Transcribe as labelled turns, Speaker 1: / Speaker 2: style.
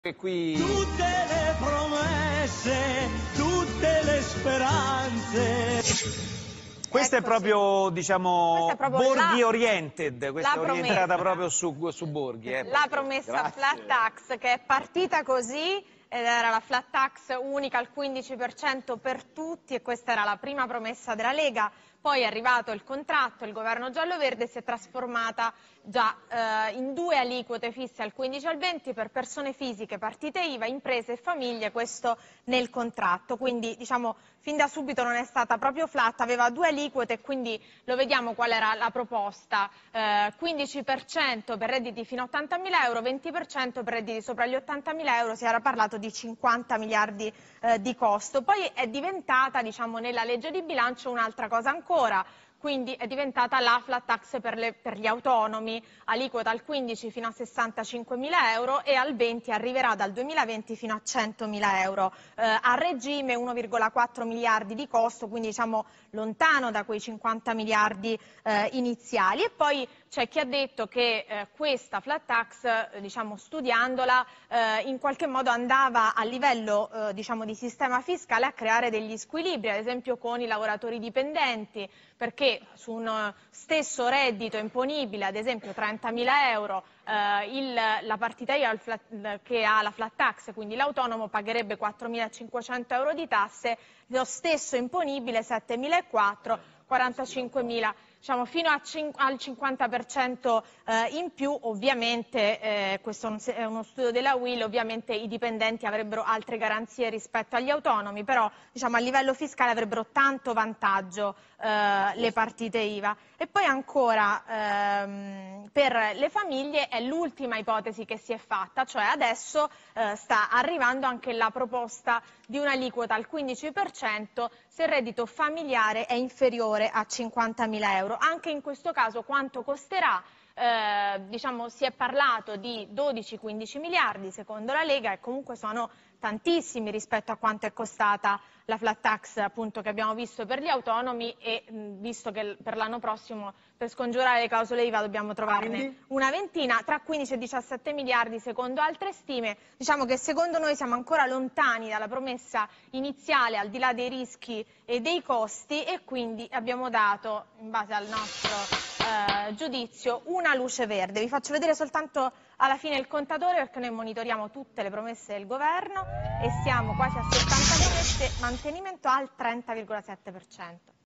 Speaker 1: E qui
Speaker 2: tutte le promesse, tutte le speranze.
Speaker 1: questa è proprio, diciamo,
Speaker 3: Questa è proprio
Speaker 1: Borghi oriented, questa è orientata
Speaker 3: promessa.
Speaker 1: proprio su Borghi.
Speaker 3: La promessa flat tax che è partita così ed era la flat tax unica al 15% per tutti e questa era la prima promessa della Lega. Poi è arrivato il contratto, il governo giallo-verde si è trasformata già in due aliquote fisse al 15 e al 20 per persone fisiche, partite IVA, imprese e famiglie, questo nel contratto. Quindi diciamo fin da subito non è stata proprio flat, aveva due aliquote e quindi lo vediamo qual era la proposta. 15% per redditi fino a 80.000 euro, 20% per redditi sopra gli 80.000 euro, si era parlato di 50 miliardi di costo. Poi è diventata, diciamo, nella legge di bilancio un'altra cosa ancora, quindi è diventata la flat tax per gli autonomi, aliquota al 15 fino a 65.000 euro e al 20 arriverà dal 2020 fino a 100.000 euro. A regime 1,4 miliardi di costo, quindi diciamo lontano da quei 50 miliardi iniziali. E poi c'è chi ha detto che questa flat tax, diciamo, studiandola, in qualche modo andava a livello diciamo, di sistema fiscale a creare degli squilibri, ad esempio con i lavoratori dipendenti, perché su un stesso reddito imponibile, ad esempio 30.000 euro, la partita IVA che ha la flat tax, quindi l'autonomo pagherebbe 4.500 euro di tasse, lo stesso imponibile 7.400, 45.000, diciamo fino al 50% in più. Ovviamente questo è uno studio della UIL, ovviamente i dipendenti avrebbero altre garanzie rispetto agli autonomi, però diciamo a livello fiscale avrebbero tanto vantaggio le partite IVA. E poi ancora per le famiglie è l'ultima ipotesi che si è fatta, cioè adesso sta arrivando anche la proposta di un'aliquota al 15% se il reddito familiare è inferiore a 50.000 euro. Anche in questo caso quanto costerà? Diciamo, si è parlato di 12-15 miliardi secondo la Lega e comunque sono tantissimi rispetto a quanto è costata la flat tax appunto che abbiamo visto per gli autonomi e visto che per l'anno prossimo per scongiurare le clausole IVA dobbiamo trovarne una ventina, tra 15 e 17 miliardi secondo altre stime. Diciamo che secondo noi siamo ancora lontani dalla promessa iniziale al di là dei rischi e dei costi e quindi abbiamo dato in base al nostro giudizio una luce verde. Vi faccio vedere soltanto alla fine il contatore perché noi monitoriamo tutte le promesse del governo e siamo quasi a 70 promesse, mantenimento al 30,7%.